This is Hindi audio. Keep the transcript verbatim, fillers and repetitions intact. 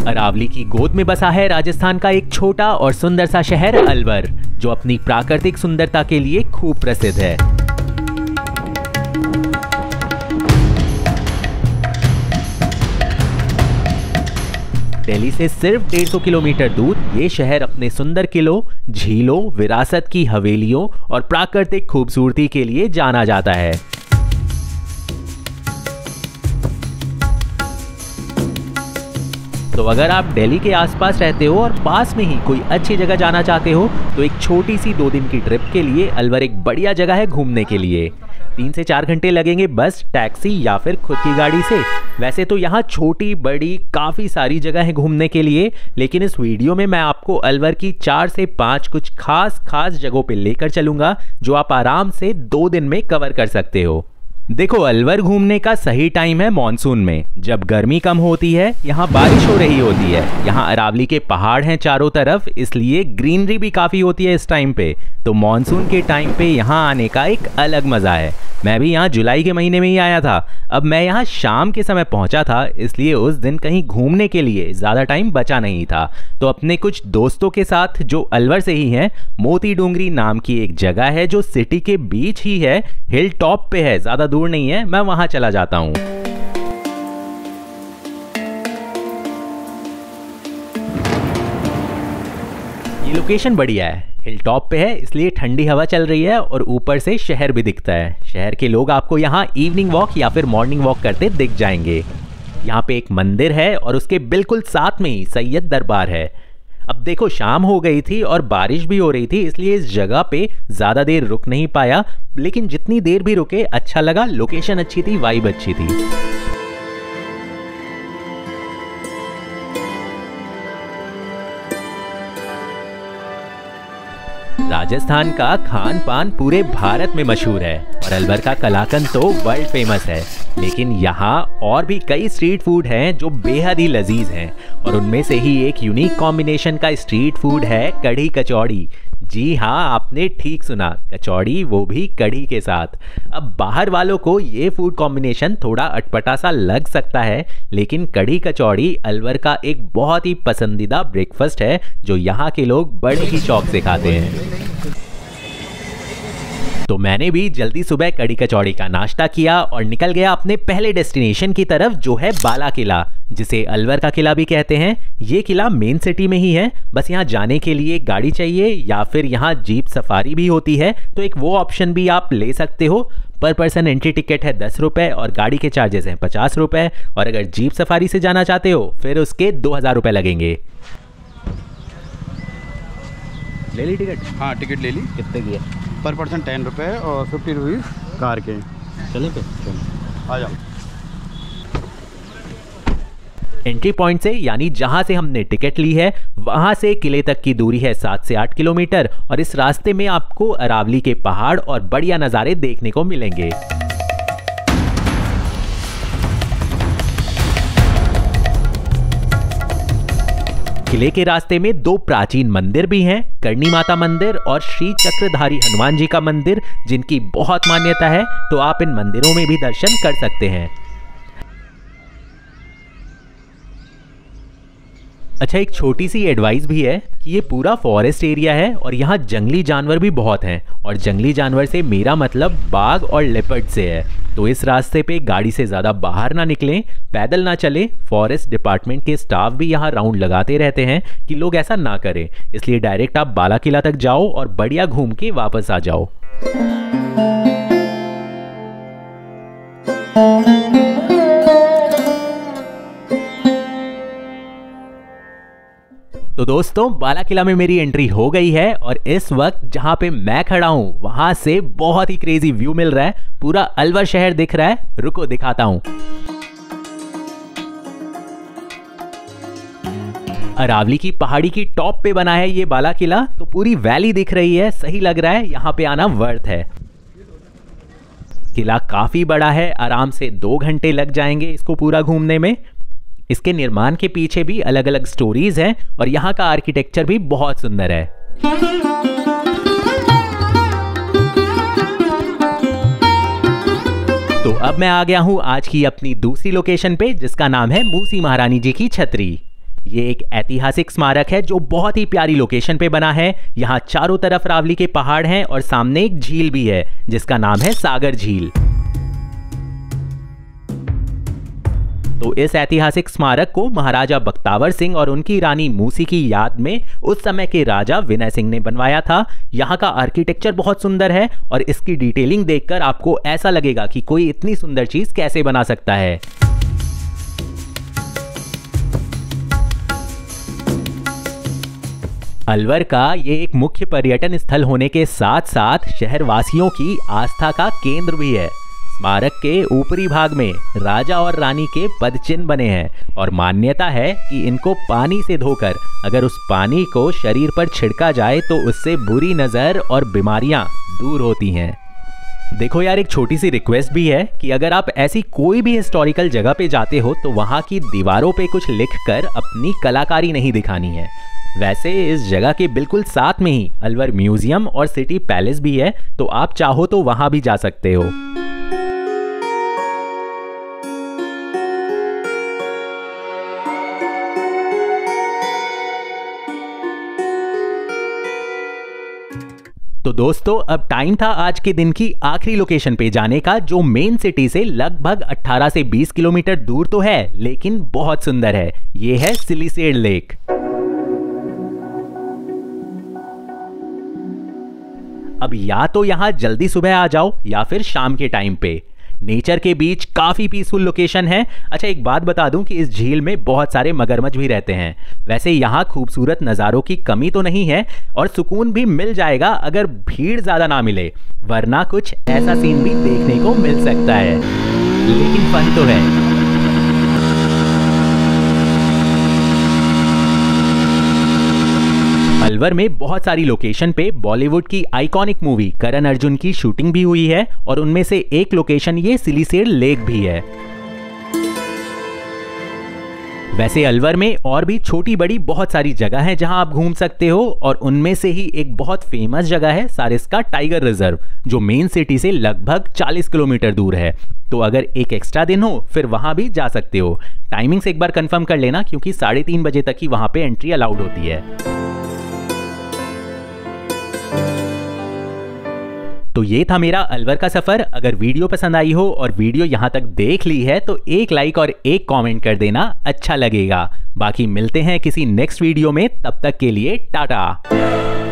अरावली की गोद में बसा है राजस्थान का एक छोटा और सुंदर सा शहर अलवर, जो अपनी प्राकृतिक सुंदरता के लिए खूब प्रसिद्ध है। दिल्ली से सिर्फ डेढ़ सौ किलोमीटर दूर ये शहर अपने सुंदर किलों, झीलों, विरासत की हवेलियों और प्राकृतिक खूबसूरती के लिए जाना जाता है। तो अगर आप दिल्ली के आसपास रहते हो और पास में ही कोई अच्छी जगह जाना चाहते हो तो एक छोटी सी दो दिन की ट्रिप के लिए अलवर एक बढ़िया जगह है घूमने के लिए। तीन से चार घंटे लगेंगे बस, टैक्सी या फिर खुद की गाड़ी से। वैसे तो यहाँ छोटी बड़ी काफ़ी सारी जगह है घूमने के लिए, लेकिन इस वीडियो में मैं आपको अलवर की चार से पाँच कुछ खास खास जगहों पे लेकर चलूँगा जो आप आराम से दो दिन में कवर कर सकते हो। देखो, अलवर घूमने का सही टाइम है मॉनसून में, जब गर्मी कम होती है, यहाँ बारिश हो रही होती है। यहाँ अरावली के पहाड़ हैं चारों तरफ, इसलिए ग्रीनरी भी काफ़ी होती है इस टाइम पे। तो मॉनसून के टाइम पे यहाँ आने का एक अलग मज़ा है। मैं भी यहाँ जुलाई के महीने में ही आया था। अब मैं यहाँ शाम के समय पहुँचा था, इसलिए उस दिन कहीं घूमने के लिए ज़्यादा टाइम बचा नहीं था। तो अपने कुछ दोस्तों के साथ जो अलवर से ही हैं, मोती डूंगरी नाम की एक जगह है जो सिटी के बीच ही है, हिल टॉप पे है, ज़्यादा दूर नहीं है। मैं वहाँ चला जाता हूँ। ये लोकेशन बढ़िया है, हिल टॉप पे है, इसलिए ठंडी हवा चल रही है और ऊपर से शहर भी दिखता है। शहर के लोग आपको यहाँ इवनिंग वॉक या फिर मॉर्निंग वॉक करते दिख जाएंगे। यहाँ पे एक मंदिर है और उसके बिल्कुल साथ में ही सैयद दरबार है। अब देखो, शाम हो गई थी और बारिश भी हो रही थी, इसलिए इस जगह पे ज़्यादा देर रुक नहीं पाया, लेकिन जितनी देर भी रुके अच्छा लगा। लोकेशन अच्छी थी, वाइब अच्छी थी। राजस्थान का खान पान पूरे भारत में मशहूर है और अलवर का कलाकंद तो वर्ल्ड फेमस है, लेकिन यहाँ और भी कई स्ट्रीट फूड हैं जो बेहद ही लजीज हैं। और उनमें से ही एक यूनिक कॉम्बिनेशन का स्ट्रीट फूड है कढ़ी कचौड़ी। जी हाँ, आपने ठीक सुना, कचौड़ी, वो भी कढ़ी के साथ। अब बाहर वालों को ये फूड कॉम्बिनेशन थोड़ा अटपटा सा लग सकता है, लेकिन कढ़ी कचौड़ी अलवर का एक बहुत ही पसंदीदा ब्रेकफास्ट है जो यहाँ के लोग बड़े ही शौक से खाते हैं। तो मैंने भी जल्दी सुबह कढ़ी कचौड़ी का नाश्ता किया और निकल गया अपने पहले डेस्टिनेशन की तरफ, जो है बाला किला, जिसे अलवर का किला भी कहते हैं। ये किला मेन सिटी में ही है, बस यहाँ जाने के लिए गाड़ी चाहिए या फिर यहाँ जीप सफारी भी होती है, तो एक वो ऑप्शन भी आप ले सकते हो। पर पर्सन एंट्री टिकट है दस रुपये और गाड़ी के चार्जेस हैं पचास रुपये, और अगर जीप सफारी से जाना चाहते हो फिर उसके दो हज़ार रुपये लगेंगे। ले ली टिकट? हाँ, टिकट ले ली। कितने की है? पर पर्सन टेन रुपये और फिफ्टी रुपीज़ कार के। चले पे आ जाओ। एंट्री पॉइंट से, यानी जहां से हमने टिकट ली है, वहां से किले तक की दूरी है सात से आठ किलोमीटर और इस रास्ते में आपको अरावली के पहाड़ और बढ़िया नज़ारे देखने को मिलेंगे। किले के रास्ते में दो प्राचीन मंदिर भी हैं, करणी माता मंदिर और श्री चक्रधारी हनुमान जी का मंदिर, जिनकी बहुत मान्यता है, तो आप इन मंदिरों में भी दर्शन कर सकते हैं। अच्छा, एक छोटी सी एडवाइस भी है कि ये पूरा फॉरेस्ट एरिया है और यहाँ जंगली जानवर भी बहुत हैं, और जंगली जानवर से मेरा मतलब बाघ और लेपर्ड से है। तो इस रास्ते पे गाड़ी से ज़्यादा बाहर ना निकलें, पैदल ना चलें। फॉरेस्ट डिपार्टमेंट के स्टाफ भी यहाँ राउंड लगाते रहते हैं कि लोग ऐसा ना करें, इसलिए डायरेक्ट आप बाला किला तक जाओ और बढ़िया घूम के वापस आ जाओ। तो दोस्तों, बाला किला में मेरी एंट्री हो गई है और इस वक्त जहां पे मैं खड़ा हूं वहां से बहुत ही क्रेजी व्यू मिल रहा है। पूरा अलवर शहर दिख रहा है। रुको दिखाता हूं। अरावली की पहाड़ी की टॉप पे बना है ये बाला किला, तो पूरी वैली दिख रही है। सही लग रहा है, यहाँ पे आना वर्थ है। किला काफी बड़ा है, आराम से दो घंटे लग जाएंगे इसको पूरा घूमने में। इसके निर्माण के पीछे भी अलग अलग स्टोरीज हैं और यहाँ का आर्किटेक्चर भी बहुत सुंदर है। तो अब मैं आ गया हूँ आज की अपनी दूसरी लोकेशन पे, जिसका नाम है मूसी महारानी जी की छतरी। ये एक ऐतिहासिक स्मारक है जो बहुत ही प्यारी लोकेशन पे बना है। यहाँ चारों तरफ रावली के पहाड़ हैं और सामने एक झील भी है जिसका नाम है सागर झील। तो इस ऐतिहासिक स्मारक को महाराजा बख्तावर सिंह और उनकी रानी मूसी की याद में उस समय के राजा विनय सिंह ने बनवाया था। यहाँ का आर्किटेक्चर बहुत सुंदर है और इसकी डिटेलिंग देखकर आपको ऐसा लगेगा कि कोई इतनी सुंदर चीज कैसे बना सकता है। अलवर का ये एक मुख्य पर्यटन स्थल होने के साथ साथ शहरवासियों की आस्था का केंद्र भी है। स्मारक के ऊपरी भाग में राजा और रानी के पदचिन्ह बने हैं और मान्यता है कि इनको पानी से धोकर अगर उस पानी को शरीर पर छिड़का जाए तो उससे बुरी नजर और बीमारियां दूर होती हैं। देखो यार, एक छोटी सी रिक्वेस्ट भी है कि अगर आप ऐसी कोई भी हिस्टोरिकल जगह पे जाते हो तो वहां की दीवारों पे कुछ लिखकर अपनी कलाकारी नहीं दिखानी है। वैसे इस जगह के बिल्कुल साथ में ही अलवर म्यूजियम और सिटी पैलेस भी है, तो आप चाहो तो वहां भी जा सकते हो। तो दोस्तों, अब टाइम था आज के दिन की आखिरी लोकेशन पे जाने का, जो मेन सिटी से लगभग अठारह से बीस किलोमीटर दूर तो है लेकिन बहुत सुंदर है। ये है सिलीसेड लेक। अब या तो यहां जल्दी सुबह आ जाओ या फिर शाम के टाइम पे। नेचर के बीच काफी पीसफुल लोकेशन है। अच्छा, एक बात बता दूं कि इस झील में बहुत सारे मगरमच्छ भी रहते हैं। वैसे यहाँ खूबसूरत नज़ारों की कमी तो नहीं है और सुकून भी मिल जाएगा अगर भीड़ ज़्यादा ना मिले, वरना कुछ ऐसा सीन भी देखने को मिल सकता है, लेकिन फन तो है। अलवर में बहुत सारी लोकेशन पे बॉलीवुड की आइकॉनिक मूवी करण अर्जुन की शूटिंग भी हुई है और उनमें से एक लोकेशन ये सिलीसेड लेक भी है। वैसे अलवर में और भी छोटी बड़ी बहुत सारी जगह हैं जहां आप घूम सकते हो और उनमें से ही एक बहुत फेमस जगह है सारिस्का टाइगर रिजर्व, जो मेन सिटी से लगभग चालीस किलोमीटर दूर है। तो अगर एक एक्स्ट्रा दिन हो फिर वहां भी जा सकते हो। टाइमिंग से एक बार कंफर्म कर लेना क्योंकि साढ़े तीन बजे तक ही वहां पे एंट्री अलाउड होती है। तो ये था मेरा अलवर का सफर। अगर वीडियो पसंद आई हो और वीडियो यहाँ तक देख ली है तो एक लाइक और एक कमेंट कर देना, अच्छा लगेगा। बाकी मिलते हैं किसी नेक्स्ट वीडियो में, तब तक के लिए टाटा।